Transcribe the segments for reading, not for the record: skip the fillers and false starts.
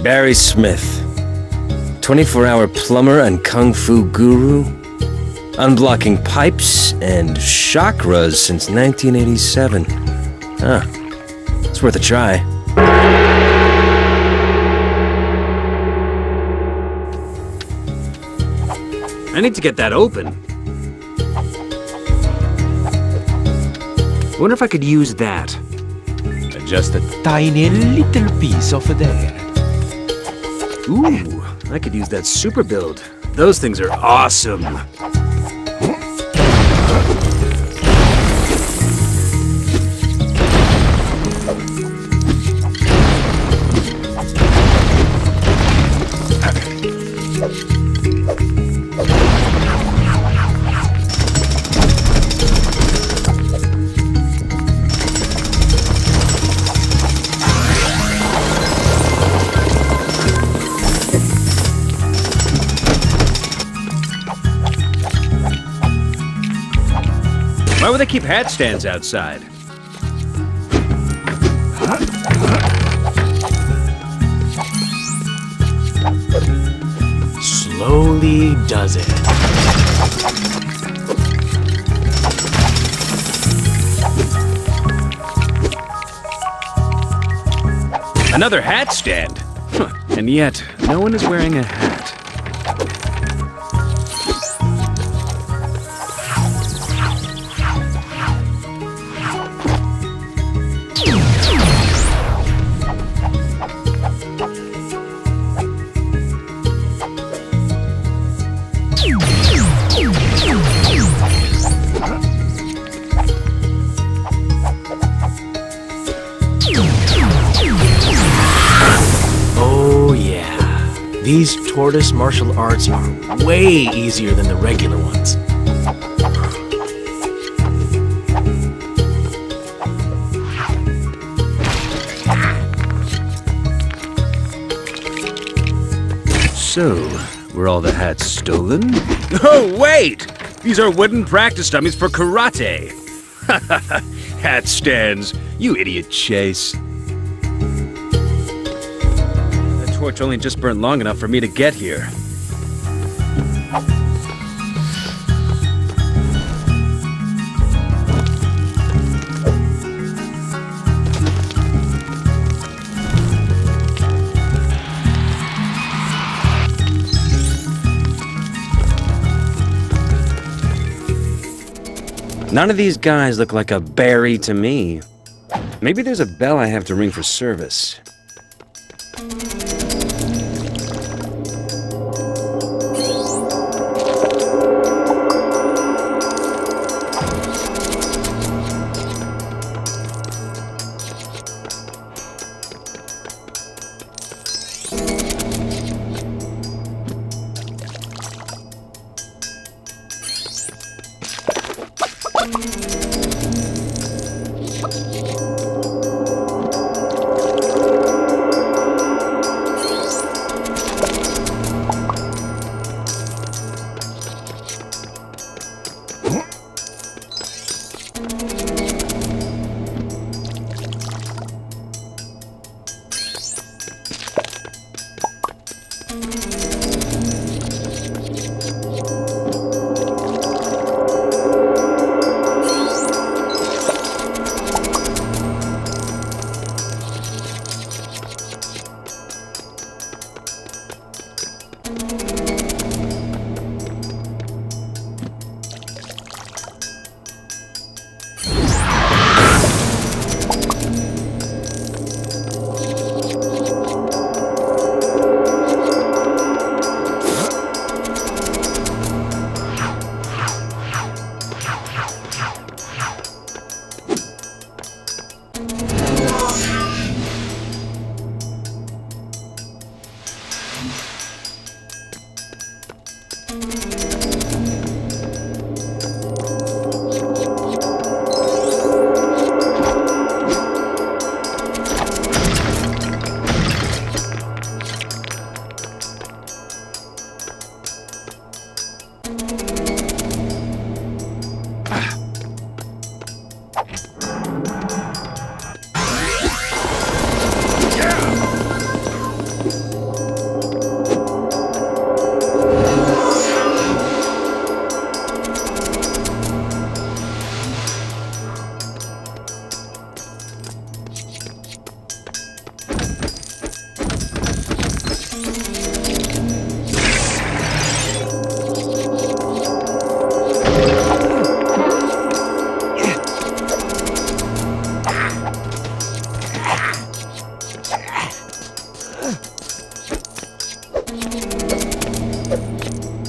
Barry Smith, 24-hour plumber and kung fu guru, unblocking pipes and chakras since 1987. Huh. It's worth a try. I need to get that open. I wonder if I could use that. Just a tiny little piece over there. Ooh, I could use that super build. Those things are awesome. Why would they keep hat stands outside? Slowly does it. Another hat stand? Huh. And yet, no one is wearing a hat. Oh yeah, these tortoise martial arts are way easier than the regular ones. So, were all the hats stolen? Oh, wait! These are wooden practice dummies for karate. Hat stands, you idiot, Chase. That torch only just burned long enough for me to get here. None of these guys look like a Barry to me. Maybe there's a bell I have to ring for service.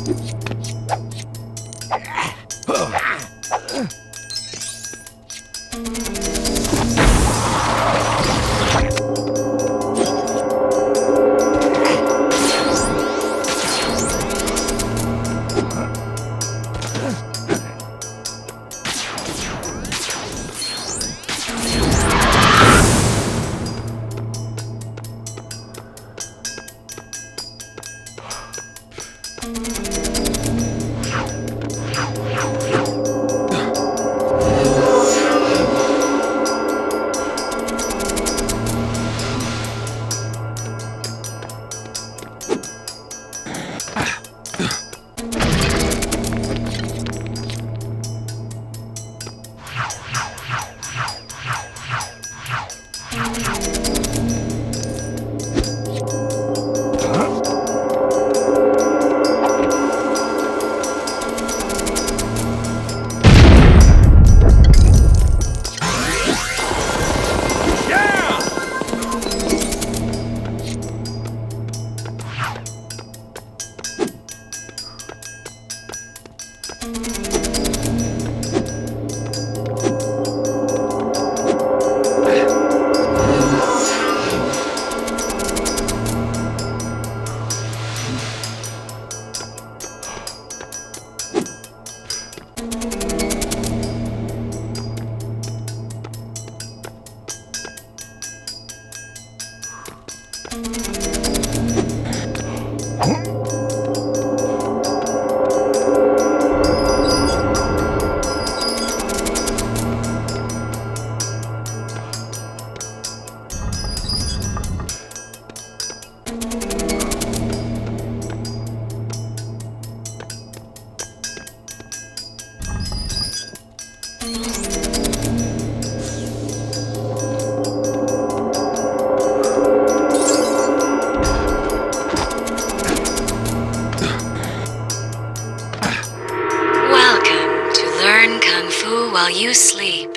While you sleep.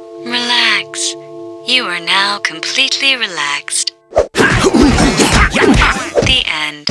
Relax. You are now completely relaxed. The end.